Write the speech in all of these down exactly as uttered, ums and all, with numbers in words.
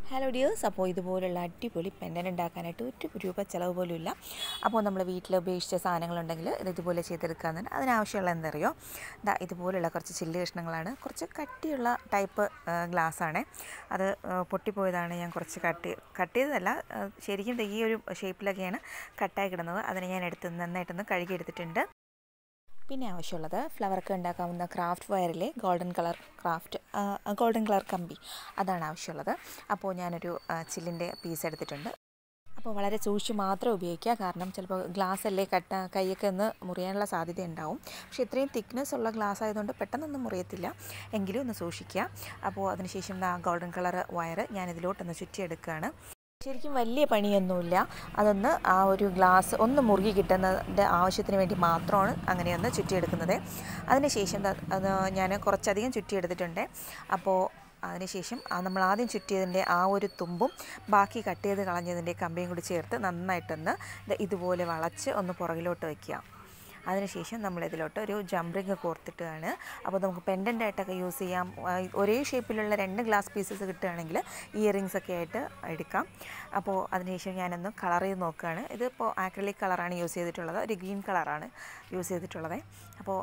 Hello dears, അപ്പോൾ ഇതുപോലുള്ള അടിപൊളി പെൻഡൻ്റ് ഉണ്ടാക്കാനായിട്ട് ഒരു രൂപ ചിലവ് പോലും ഇല്ല. അപ്പോൾ നമ്മൾ വീട്ടിൽ ഉപേക്ഷിച്ച സാധനങ്ങളുണ്ടെങ്കിൽ ഇത് ഇതുപോലെ ചെയ്തെടുക്കാമെന്ന്. അതിനാവശ്യമുള്ള എന്തറിയോ, ഇതാ ഇതുപോലുള്ള കുറച്ച് ചില്ല് കഷ്ണങ്ങളാണ്. കുറച്ച് കട്ടിയുള്ള ടൈപ്പ് ഗ്ലാസ്സാണ്. അത് പൊട്ടിപ്പോയതാണ്. ഞാൻ കുറച്ച് കട്ട് കട്ട് ചെയ്തതല്ല, ശരിക്കും ഈ ഒരു ഷേപ്പിലൊക്കെയാണ് കട്ടായി കിടന്നത്. അതിനെ ഞാൻ എടുത്ത് നന്നായിട്ടൊന്ന് കഴുകിയെടുത്തിട്ടുണ്ട്. പിന്നെ ആവശ്യമുള്ളത് ഫ്ലവർക്ക് ഉണ്ടാക്കാവുന്ന ക്രാഫ്റ്റ് വയറിലെ golden colour craft golden colour കമ്പി, അതാണ് ആവശ്യമുള്ളത്. അപ്പോൾ ഞാനൊരു ചില്ലിൻ്റെ പീസ് എടുത്തിട്ടുണ്ട്. അപ്പോൾ വളരെ സൂക്ഷിച്ച് മാത്രം ഉപയോഗിക്കുക, കാരണം ചിലപ്പോൾ ഗ്ലാസ് അല്ലേ കട്ട കൈയൊക്കെ ഒന്ന് മുറിയാനുള്ള സാധ്യത ഉണ്ടാവും. പക്ഷേ ഇത്രയും തിക്നെസ് ഉള്ള ഗ്ലാസ് ആയതുകൊണ്ട് പെട്ടെന്നൊന്നും മുറിയത്തില്ല, എങ്കിലും ഒന്ന് സൂക്ഷിക്കുക. അപ്പോൾ അതിനുശേഷം ആ ഗോൾഡൻ കളർ വയർ ഞാൻ ഇതിലോട്ടൊന്ന് ചുറ്റിയെടുക്കുകയാണ്. ശരിക്കും വലിയ പണിയൊന്നുമില്ല, അതൊന്ന് ആ ഒരു ഗ്ലാസ് ഒന്ന് മുറുകി കിട്ടുന്നതിൻ്റെ ആവശ്യത്തിന് വേണ്ടി മാത്രമാണ് അങ്ങനെയൊന്ന് ചുറ്റിയെടുക്കുന്നത്. അതിനുശേഷം അത് ഞാൻ കുറച്ചധികം ചുറ്റിയെടുത്തിട്ടുണ്ട്. അപ്പോൾ അതിനുശേഷം നമ്മൾ ആദ്യം ചുറ്റിയതിൻ്റെ ആ ഒരു തുമ്പും ബാക്കി കട്ട് ചെയ്ത് കളഞ്ഞതിൻ്റെ കമ്പിയും കൂടി ചേർത്ത് നന്നായിട്ടൊന്ന് ഇതുപോലെ വളച്ച് ഒന്ന് പുറകിലോട്ട് വയ്ക്കുക. അതിനുശേഷം നമ്മളിതിലോട്ട് ഒരു ജംപ് റിങ് കോർത്തിട്ടാണ്. അപ്പോൾ നമുക്ക് പെൻഡൻ്റായിട്ടൊക്കെ യൂസ് ചെയ്യാം. ഒരേ ഷേപ്പിലുള്ള രണ്ട് ഗ്ലാസ് പീസസ് കിട്ടുകയാണെങ്കിൽ ഇയറിങ്സ് ഒക്കെ ആയിട്ട് എടുക്കാം. അപ്പോൾ അതിനുശേഷം ഞാനൊന്ന് കളർ ചെയ്ത് നോക്കുകയാണ്. ഇതിപ്പോൾ ആക്രിലിക് കളറാണ് യൂസ് ചെയ്തിട്ടുള്ളത്, ഒരു ഗ്രീൻ കളറാണ് യൂസ് ചെയ്തിട്ടുള്ളത്. അപ്പോൾ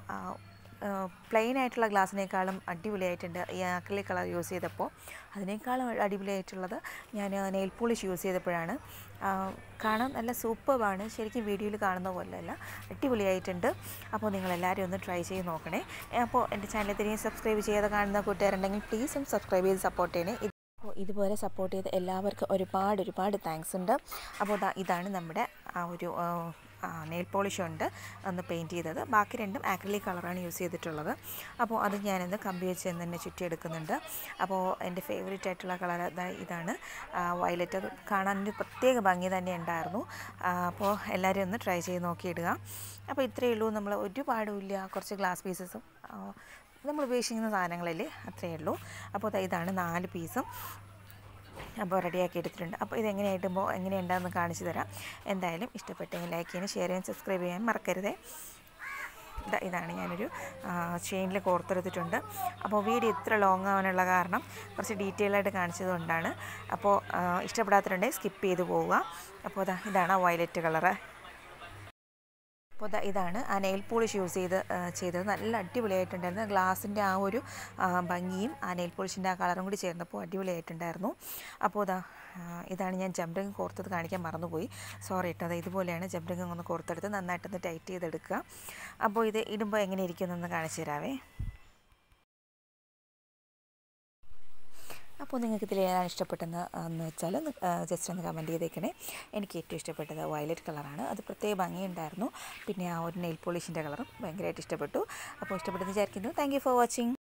പ്ലെയിൻ ആയിട്ടുള്ള ഗ്ലാസ്സിനേക്കാളും അടിപൊളിയായിട്ടുണ്ട് ഈ ആക്രിലിക് കളർ യൂസ് ചെയ്തപ്പോൾ. അതിനേക്കാളും അടിപൊളിയായിട്ടുള്ളത് ഞാൻ നെയിൽ പോളിഷ് യൂസ് ചെയ്തപ്പോഴാണ്. കാണാൻ നല്ല സൂപ്പറാണ്, ശരിക്കും വീഡിയോയിൽ കാണുന്ന പോലെയല്ല, അടിപൊളിയായിട്ടുണ്ട്. അപ്പോൾ നിങ്ങളെല്ലാവരും ഒന്ന് ട്രൈ ചെയ്ത് നോക്കണേ. അപ്പോൾ എൻ്റെ ചാനൽ തിരികെ സബ്സ്ക്രൈബ് ചെയ്യാതെ കാണുന്ന കൂട്ടുകാരുണ്ടെങ്കിൽ പ്ലീസ് ഒന്ന് സബ്സ്ക്രൈബ് ചെയ്ത് സപ്പോർട്ട് ചെയ്യണേ. അപ്പോൾ ഇതുപോലെ സപ്പോർട്ട് ചെയ്ത് എല്ലാവർക്കും ഒരുപാട് ഒരുപാട് താങ്ക്സ് ഉണ്ട്. അപ്പോൾ ഇതാണ് നമ്മുടെ ആ ഒരു നെയിൽ പോളിഷ് ഉണ്ട് ഒന്ന് പെയിൻറ്റ് ചെയ്തത്. ബാക്കി രണ്ടും ആക്രിലിക് കളറാണ് യൂസ് ചെയ്തിട്ടുള്ളത്. അപ്പോൾ അത് ഞാനിന്ന് കമ്പി വെച്ച് തന്നെ ചുറ്റിയെടുക്കുന്നുണ്ട്. അപ്പോൾ എൻ്റെ ഫേവറേറ്റ് ആയിട്ടുള്ള കളർ ഇതാണ് വയലറ്റ്. അത് കാണാൻ ഒരു പ്രത്യേക ഭംഗി തന്നെ ഉണ്ടായിരുന്നു. അപ്പോൾ എല്ലാവരും ഒന്ന് ട്രൈ ചെയ്ത് നോക്കിയിടുക. അപ്പോൾ ഇത്രയേ ഉള്ളൂ, നമ്മൾ ഒരുപാടുമില്ല, കുറച്ച് ഗ്ലാസ് പീസസും നമ്മൾ ഉപയോഗിക്കുന്ന സാധനങ്ങളല്ലേ, അത്രയേ ഉള്ളൂ. അപ്പോൾ ഇതാണ് നാല് പീസും അപ്പോൾ റെഡിയാക്കി എടുത്തിട്ടുണ്ട്. അപ്പോൾ ഇതെങ്ങനെയായിട്ടുമ്പോൾ എങ്ങനെയുണ്ടാകുമെന്ന് കാണിച്ചു തരാം. എന്തായാലും ഇഷ്ടപ്പെട്ടെങ്കിൽ ലൈക്ക് ചെയ്യാനും ഷെയർ ചെയ്യാനും സബ്സ്ക്രൈബ് ചെയ്യാൻ മറക്കരുതേ. ഇതാണ് ഞാനൊരു ചെയിനിൽ കോർത്തെടുത്തിട്ടുണ്ട്. അപ്പോൾ വീഡിയോ ഇത്ര ലോങ് ആവാനുള്ള കാരണം കുറച്ച് ഡീറ്റെയിൽ ആയിട്ട് കാണിച്ചതുകൊണ്ടാണ്. അപ്പോൾ ഇഷ്ടപ്പെടാത്തതുണ്ടെങ്കിൽ സ്കിപ്പ് ചെയ്ത് പോവുക. അപ്പോൾ ഇതാണ് വയലറ്റ് കളറ്. അപ്പോൾ ഇതാണ് ആ നെയിൽ പോളിഷ് യൂസ് ചെയ്ത് ചെയ്തത്. നല്ല അടിപൊളിയായിട്ടുണ്ടായിരുന്നു. ഗ്ലാസിൻ്റെ ആ ഒരു ഭംഗിയും ആ നെയിൽ പോളിഷിൻ്റെ ആ കളറും കൂടി ചേർന്നപ്പോൾ അടിപൊളിയായിട്ടുണ്ടായിരുന്നു. അപ്പോൾ ഇതാ ഇതാണ് ഞാൻ ജംപ് റിങ് കോർത്തത് കാണിക്കാൻ മറന്നുപോയി, സോറി കേട്ടോ. അത് ഇതുപോലെയാണ് ജംപ് റിങ് ഒന്ന് കോർത്തെടുത്ത് നന്നായിട്ടൊന്ന് ടൈറ്റ് ചെയ്തെടുക്കുക. അപ്പോൾ ഇത് ഇടുമ്പോൾ എങ്ങനെ ഇരിക്കുമെന്നൊന്ന് കാണിച്ചു തരാവേ. അപ്പോൾ നിങ്ങൾക്ക് ഇതിൽ ഏതാണ് ഇഷ്ടപ്പെട്ടെന്ന് എന്ന് വെച്ചാൽ ജസ്റ്റ് ഒന്ന് കമൻറ്റ് ചെയ്തേക്കണേ. എനിക്ക് ഏറ്റവും ഇഷ്ടപ്പെട്ടത് വയലറ്റ് കളറാണ്, അത് പ്രത്യേക ഭംഗിയുണ്ടായിരുന്നു. പിന്നെ ആ ഒരു നെയിൽ പോളിഷിൻ്റെ കളറും ഭയങ്കരമായിട്ട് ഇഷ്ടപ്പെട്ടു. അപ്പോൾ ഇഷ്ടപ്പെട്ടെന്ന് വിചാരിക്കുന്നു. Thank you for watching.